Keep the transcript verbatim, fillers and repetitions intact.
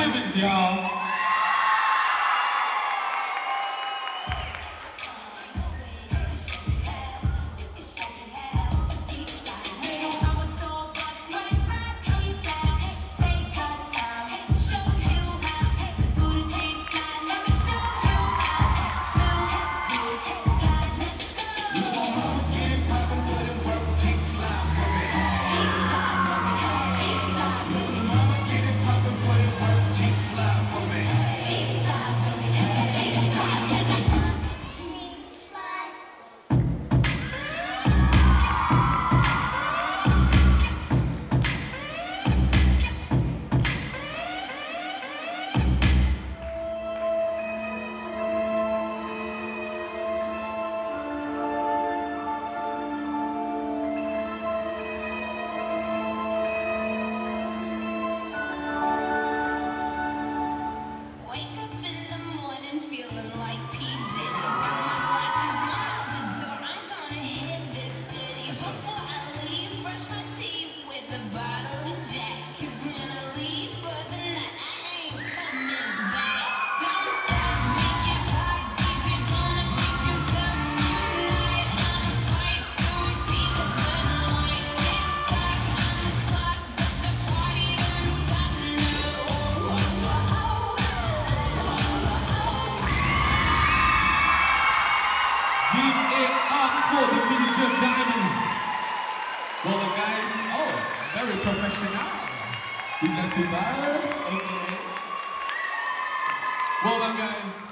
Diamonds, y'all. For the B D O Diamonds. Well done, guys. Oh, very professional. We got to bar. Okay. Well done, guys.